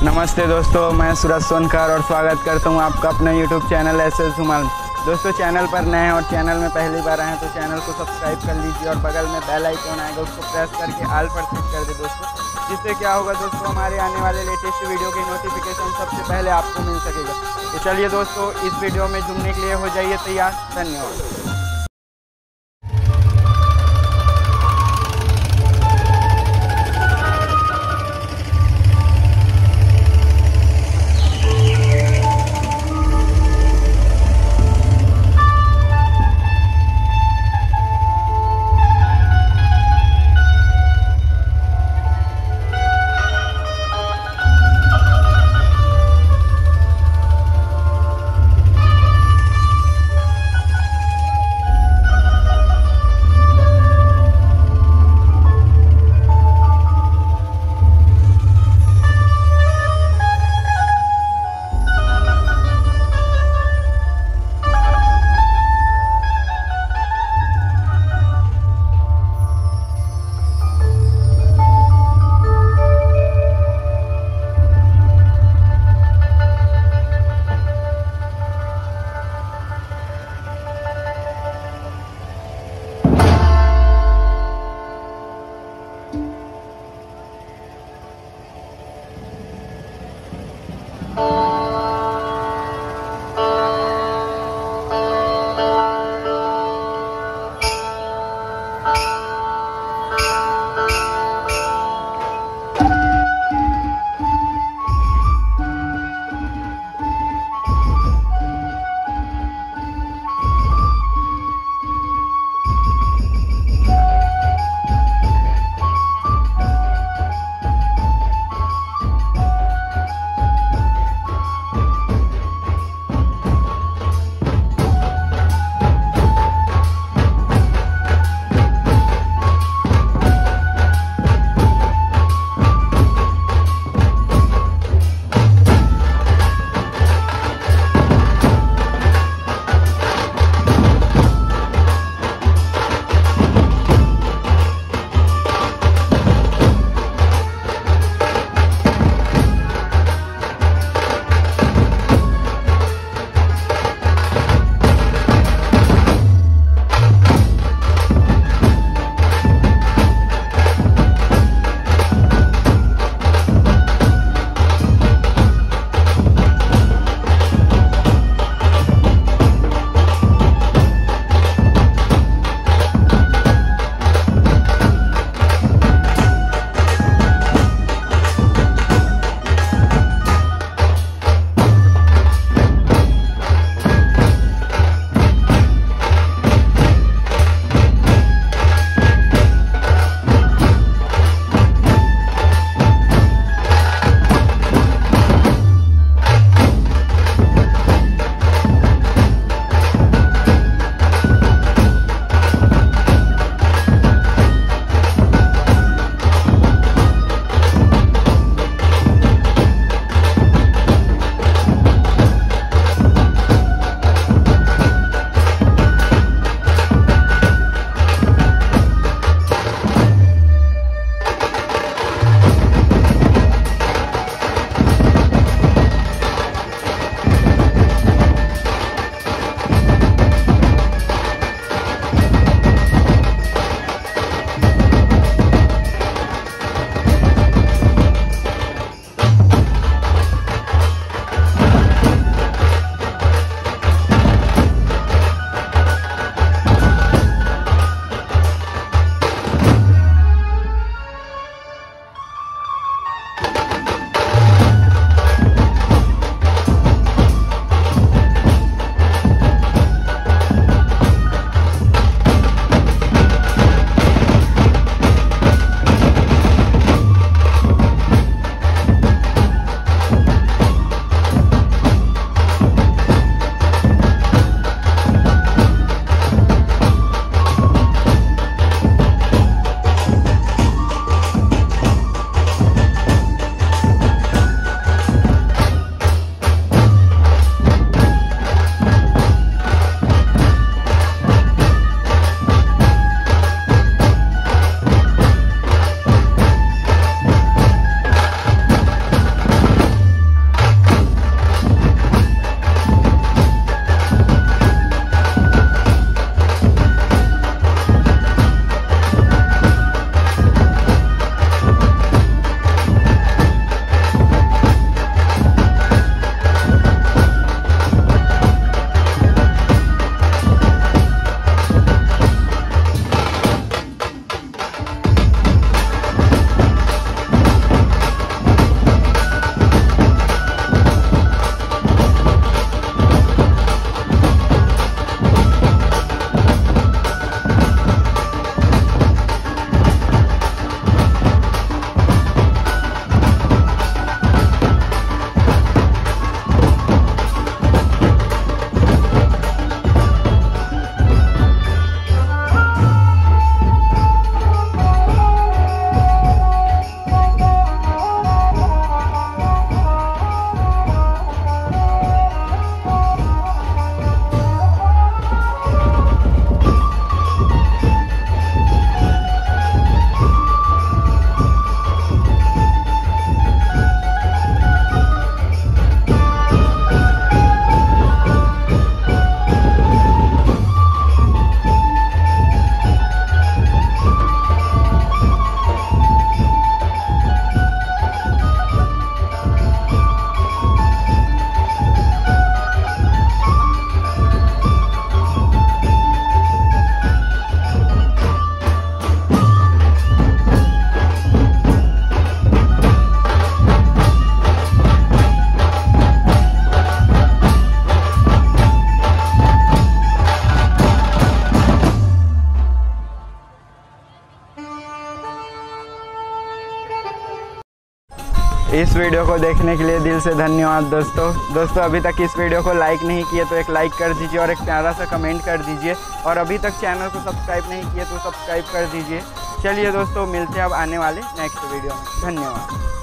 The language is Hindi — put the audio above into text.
नमस्ते दोस्तों, मैं सूरज सोनकर और स्वागत करता हूं आपका अपना यूट्यूब चैनल ssdhumal धूमल। दोस्तों, चैनल पर नए हैं और चैनल में पहली बार आए हैं तो चैनल को सब्सक्राइब कर लीजिए और बगल में बेल आइकन आएगा, उसको प्रेस करके ऑल पर क्लिक कर दे दोस्तों। जिससे क्या होगा दोस्तों, हमारे आने वाले लेटेस्ट वीडियो की नोटिफिकेशन सबसे पहले आपको मिल सकेगा। तो चलिए दोस्तों, इस वीडियो में झूमने के लिए हो जाइए तैयार। धन्यवाद। इस वीडियो को देखने के लिए दिल से धन्यवाद दोस्तों अभी तक इस वीडियो को लाइक नहीं किए तो एक लाइक कर दीजिए और एक प्यारा सा कमेंट कर दीजिए, और अभी तक चैनल को सब्सक्राइब नहीं किए तो सब्सक्राइब कर दीजिए। चलिए दोस्तों, मिलते हैं अब आने वाले नेक्स्ट वीडियो में। धन्यवाद।